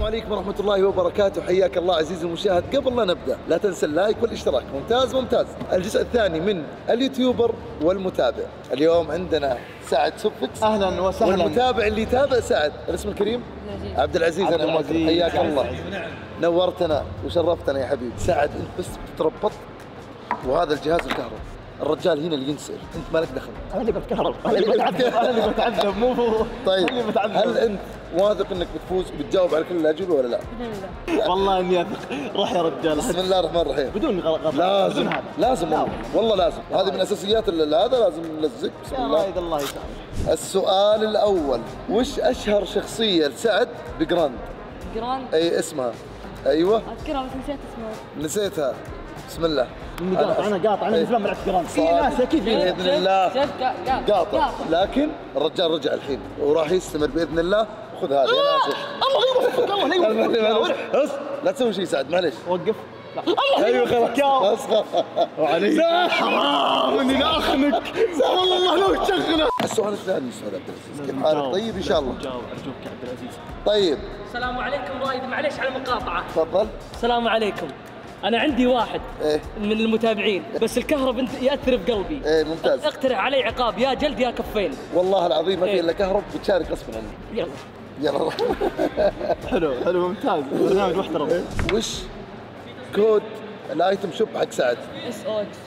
عليكم ورحمة الله وبركاته، حياك الله عزيزي المشاهد. قبل لا نبدأ لا تنسى اللايك والاشتراك. ممتاز ممتاز. الجزء الثاني من اليوتيوبر والمتابع. اليوم عندنا سعد سوبكس. اهلا وسهلا. والمتابع اللي يتابع سعد الاسم الكريم عبد العزيز. انا حياك الله. نورتنا وشرفتنا يا حبيبي. سعد انت بس بتتربط وهذا الجهاز الكهرباء. الرجال هنا اللي ينسأل، انت مالك دخل. انا اللي بتكهرب، انا اللي بتعذب مو هو. طيب هل انت واثق انك بتفوز وبتجاوب على كل الاجوبه ولا لا؟ والله اني اثق. روح يا رجال. بسم الله الرحمن الرحيم. بدون غلط. لازم لازم والله لازم. هذه من اساسيات هذا لازم نلزق. بسم الله. الله يسامحك. السؤال الاول، وش اشهر شخصيه لسعد بجراند؟ جراند؟ اي اسمها. ايوه اذكرها بس نسيت اسمها. نسيتها. بسم الله. انا قاطع من زمان ما لعبت جراند. في ناس اكيد باذن الله قاطع. لكن الرجال رجع الحين وراح يستمر باذن الله. خذ هذه. انا اسف. الله يوفقك. الله يوفقك. لا تسوي شيء سعد معليش. وقف. ايوه خلاص وعليك حرام اني لا اخنق. والله لو تشغله. السؤال الثاني استاذ عبد العزيز، كيف حالك؟ طيب ان شاء الله. جاوب ارجوك يا عبد العزيز. طيب السلام عليكم رائد، معليش على المقاطعة. تفضل. السلام عليكم. أنا عندي واحد إيه؟ من المتابعين بس الكهرب يأثر بقلبي. ايه ممتاز. اقترح علي عقاب، يا جلد يا كفين. والله العظيم ما في الا كهرب بتشارك غصبا عني. يلا يلا. حلو ممتاز. برنامج محترم. وش كود الايتم شوب حق سعد؟ SOX.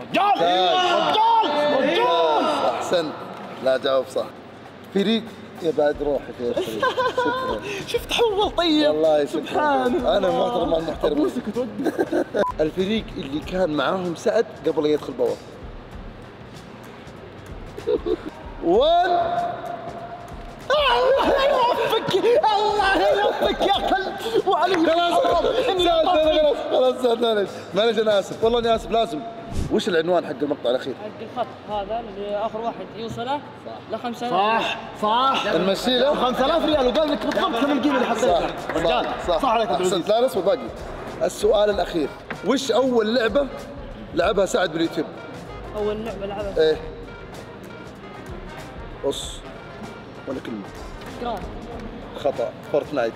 رجال. احسنت. لا جاوب صح. فريق يا بعد روحك يا فريق. شكرا. شفت حول طيب. والله سبحان الله. انا محترم مع المحترمين. ابوسك وتوقف. الفريق اللي كان معاهم سعد قبل لا يدخل بوابه. 1. الله يوفقك. الله يوفقك يا كلب. وعلي خلاص معلش انا اسف والله اني اسف. لازم. وش العنوان حق المقطع الاخير؟ حق الخط هذا اللي آخر واحد يوصله ل 5000. صح. نمشي له 5000 ريال وقال لك بالضبط كم القيمه اللي حطيتها. رجال صح عليك عبد العزيز. لا نص وباقي. السؤال الاخير، وش اول لعبه لعبها سعد باليوتيوب؟ أول لعبة لعبها ايه قص ولا كلمه. جراند. خطا. فورتنايت.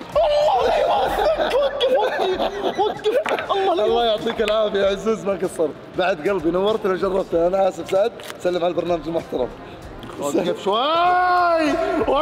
وقف. الله يعطيك العافيه يا عزوز، ما قصرت. بعد قلبي نورتنا وشرفتنا. انا اسف سعد. سلم على البرنامج المحترم. وقف شوي.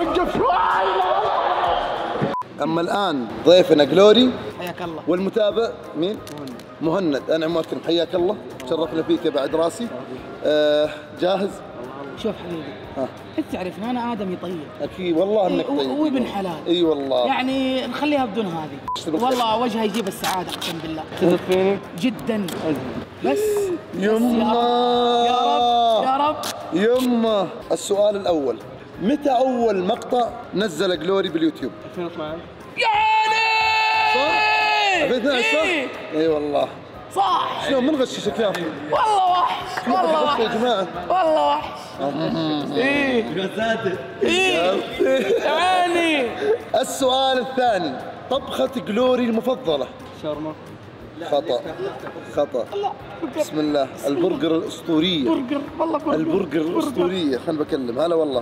اما الان ضيفنا جلوري. حياك الله. والمتابع مين؟ مهند. انا عمر كريم. حياك الله. شرفنا فيك يا بعد راسي. جاهز؟ شوف حبيبي، انت تعرفني انا ادمي طيب. اكيد والله انك طيب وابن حلال. اي والله. يعني نخليها بدون هذه. والله وجهه يجيب السعاده اقسم بالله. تثق فيني؟ جدا. بس يما يا رب. يما. السؤال الاول، متى اول مقطع نزل جلوري باليوتيوب؟ 2012. يعني صح؟ 2012 صح؟ اي والله. صح. شلون من غششك يا اخي؟ والله وحش. والله وحش يا جماعه. والله وحش. يعني. السؤال الثاني، طبخة جلوري المفضلة؟ شاورما. خطأ. بسم الله. البرجر الأسطورية. برجر والله برجر. البرجر الأسطورية. خلنا بكلم. هلا والله.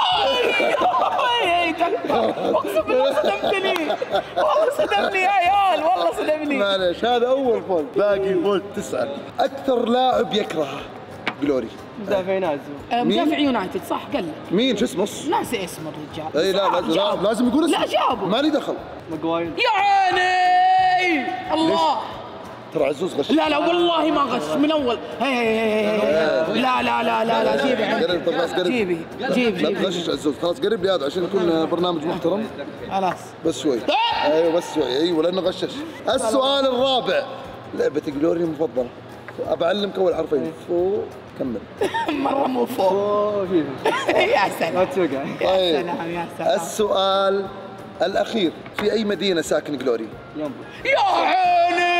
اقسم بالله صدمتني. والله صدمني يا عيال. والله صدمني. معلش هذا أول فوز، باقي فوز 9. أكثر لاعب يكرهه جلوري؟ مدافع نازل. مدافع يونايتد صح قال لك. مين؟ شو اسمه؟ ناسي اسم الرجال. اي لا لازم يقول اسمه. لا جابه. مالي دخل. ماجواير. يا عيني الله. ترى عزوز غش. لا والله ما غش من اول. هي. لا جيبي قرب. طب خلاص قرب. جيبي. لا تغشش عزوز. خلاص قرب لي هذا عشان يكون برنامج محترم. خلاص بس شوي. ايوه بس شوي. ايوه لانه غشش. السؤال الرابع، لعبة جلوري المفضلة. أبعلمك أول حرفين. فوق. كمل. مرة مو فوق. يا سلام. ما تسوقها. طيب يا سلام. السؤال الأخير، في أي مدينة ساكن جلوري؟ يا عيني.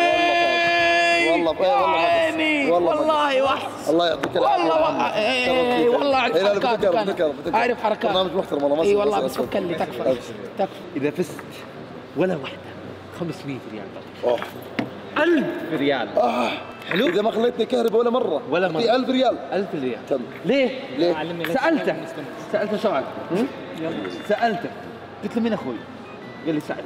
والله وحش. الله يعطيك العافية. والله أعرف حركات. برنامج محترم والله. اي والله بس فكر لي تكفى. إذا فزت ولا واحدة 500 ريال. أوه. 1000 ريال. حلو. إذا ما خليتني كهرباء ولا مرة. في 1000 ريال. 1000 ريال. تم. ليه؟ سألته سؤال. سألته قلت له مين أخوي؟ قال لي سعد.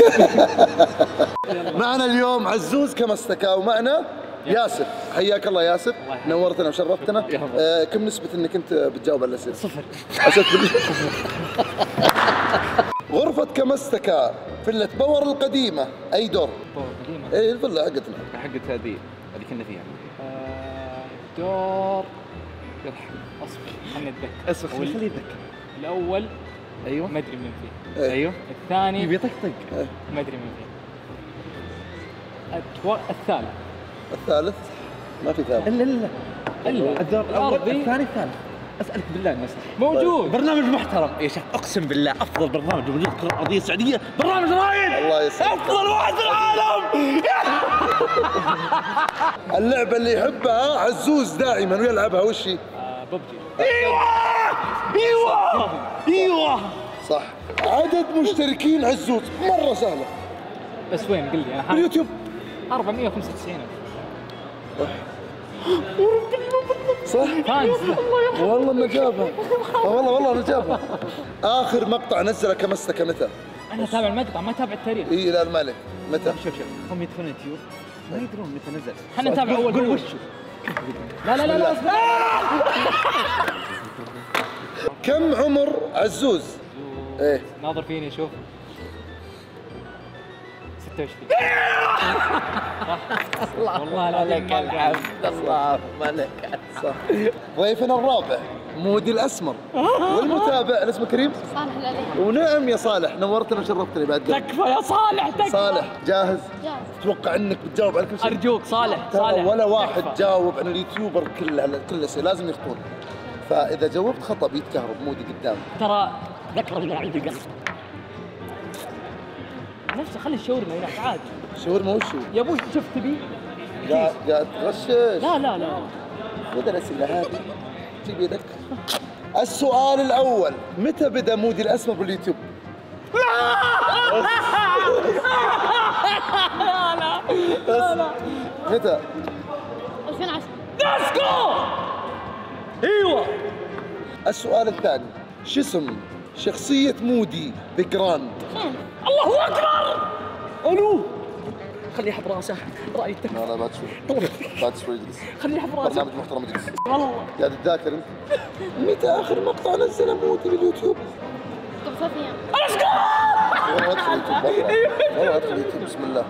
معنا اليوم عزوز كمستكا ومعنا ياسر. حياك الله ياسر، نورتنا وشرفتنا. كم نسبة انك انت بتجاوب على الاسئله؟ 0. غرفة كمستكا فيلة باور القديمة أي دور؟ باور قديمة. إيه الفيلا حقتنا. حقت هذه اللي كنا فيها. دور اصبر خليني اتذكر. اصبر خليه يتذكر. الاول ايوه ما ادري من فيه. ايوه الثاني يبي يطقطق. ما ادري من فيه. الثالث. الثالث ما في ثالث. الا الدور الاول الأرضي. الثاني الثالث. اسالك بالله انه صح. موجود. برنامج محترم يا شيخ، اقسم بالله افضل برنامج موجود في القضيه السعوديه، برنامج رايد. الله يسلمك. افضل واحد في العالم. اللعبة اللي يحبها عزوز دائما ويلعبها وش هي؟ ببجي. ايوه صح. عدد مشتركين عزوز مرة سهلة بس وين قل لي انا باليوتيوب. 495. صح؟ فانز. والله انه جابها. والله انه جابها. آخر مقطع نزله كمستكا متى؟ انا اتابع المقطع ما اتابع التاريخ. إيه لا المالك متى؟ شوف هم يدخلون يوتيوب ما يدرون متى نزل. احنا نتابع اول قول بأول. وش. لا اصبر. كم عمر عزوز؟ ايه ناظر فيني شوف. 26. والله العظيم ما الحمد. الله ملك. صح. ضيفنا الرابع مودي الاسمر والمتابع الاسم الكريم صالح العلي. ونعم يا صالح، نورتنا وشرفتني بعد قبل. تكفى يا صالح تكفى. صالح جاهز؟ جاهز. اتوقع انك بتجاوب على كل شيء. ارجوك صالح ترى ولا واحد تكفى. جاوب عن اليوتيوبر كل الاسئله لازم يخطون، فاذا جاوبت خطا بيتكهرب مودي قدام. ترى ذكر اللي عندي قصد نفسه. خلي الشاورما هناك عادي شاورما وشو؟ يا ابوي. شوف تبي. قاعد تغشش. لا خذ الاسئله هذه جيب يدك. السؤال الاول، متى بدا مودي الاسمر باليوتيوب؟ لا متى؟ 2010. ليتس جو. ايوه. السؤال الثاني، شو اسم شخصية مودي بجراند؟ فين؟ الله اكبر. الو. خليه يحب راسه. رايك تكفى. لا بعد شوي بعد شوي اجلس. خليه يحب راسه. برنامج محترم اجلس. والله قاعد تذاكر انت؟ متى اخر مقطع نزله مودي باليوتيوب؟ قبل 3 ايام. والله ادخل يوتيوب برا. والله ادخل يوتيوب بسم الله.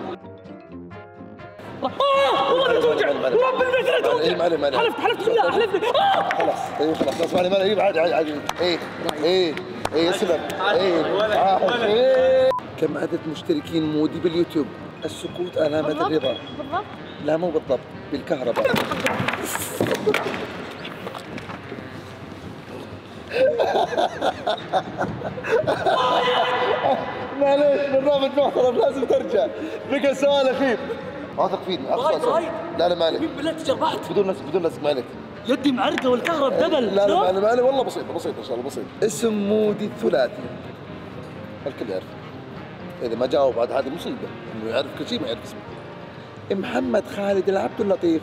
والله لا توجع. رب البيت لا توجع. معلي حلفت بالله حلفت. خلاص ايوه خلاص اسمعني مالي عادي. ايه اسلم. ايه كم عدد مشتركين مودي باليوتيوب؟ السكوت علامة الرضا. بالضبط. لا مو بالضبط، بالكهرباء. معليش برنامج محترم لازم ترجع. بقى سؤال اخير. واثق فيني اخر سؤال. لا مالك. بالله تجربات. بدون لسك مالك. يدي معرقه والكهرب دبل. لا مالك والله بسيط ان شاء الله بسيط. اسم مودي الثلاثي الكل يعرف. اذا ما جاوب عاد هذه مصيبه، انه يعرف كل شيء ما يعرف اسمه. محمد خالد العبد اللطيف.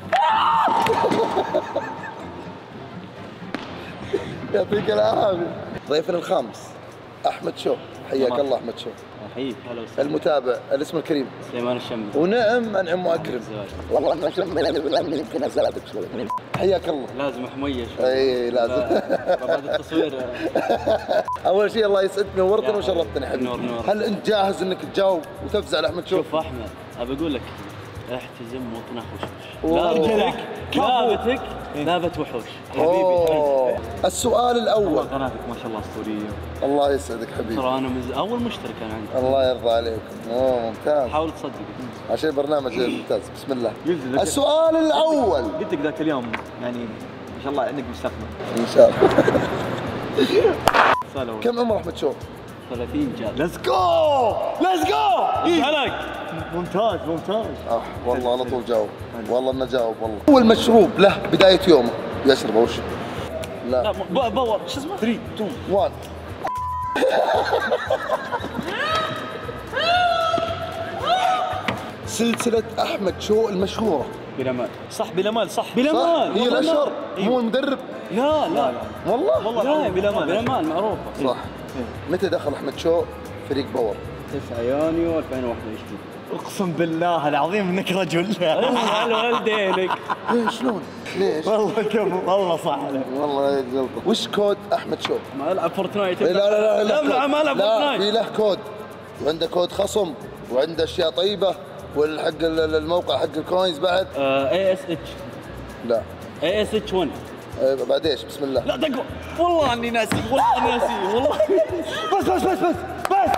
يعطيك العافيه. ضيفنا الخامس احمد شو. حياك الله احمد شو. حبيب هلا وسهلا. المتابع الاسم الكريم سليمان الشمي. ونعم انعم واكرم. والله انا يمكن ازعلك شوي. حياك الله. لازم حميه شوي. اي لازم. بعد التصوير. اول شيء الله يسعدك، نورتنا وشرفتنا يا حبيبي. نور. هل انت جاهز انك تجاوب وتفزع على احمد شوف؟ شوف احمد ابى اقول لك احتزم وتنخوش. أوه. لابتك لابت وحوش. أوه. السؤال الاول. قناتك ما شاء الله اسطوريه. الله يسعدك حبيبي. ترى انا اول مشترك انا عندي. الله يرضى عليك. ممتاز. حاول تصدق. عشان برنامج ممتاز. بسم الله. يلزم. السؤال الاول. قلت لك ذاك اليوم يعني ما شاء الله انك مستثمر. ان شاء الله. كم كم عمر احمد شوف؟ 30 جاد. ليتس جو عليك. ممتاز والله على طول جاوب. والله انه جاوب والله. اول مشروب له بدايه يومه يشربه وش؟ لا باور شو اسمه 3 2 1. سلسلة أحمد شو المشهورة. بلا مال. صح بلا مال صح صح؟ هي الأشهر مو المدرب. لا والله والله بلا مال بلا مال معروفه. صح. متى دخل أحمد شو فريق باور؟ 9 يونيو 2021. اقسم بالله العظيم انك رجل. اسال والدينك. شلون؟ ليش؟ والله كفو والله صح عليك. والله غلطة. وش كود احمد شو؟ ما العب فورتنايت. لا لا لا لا كود. ما العب لا فورتنايت. في له كود، وعنده كود خصم، وعنده اشياء طيبه، والحق الموقع حق الكوينز بعد. ASH. لا ASH 1. بعد ايش؟ بسم الله. لا دقوا والله اني ناسي والله ناسي والله. بس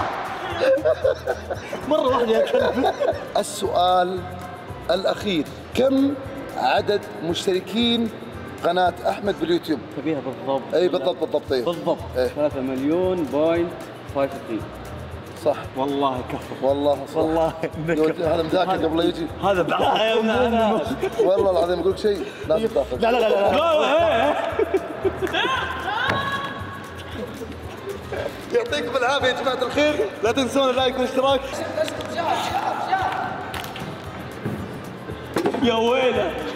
مرة واحدة يا كلب. السؤال الأخير، كم عدد مشتركين قناة أحمد باليوتيوب؟ تبيها بالضبط. أي بالضبط أيوه. بالضبط. إيه. 3 مليون بوينت 53. صح والله كفو. والله صح. والله هذا مذاكر قبل لا يجي. هذا بعد. والله العظيم أقول لك شيء لازم تاخذ. لا لا لا لا. يعطيكم العافية يا جماعة الخير، لا تنسون اللايك والاشتراك. يا ويله.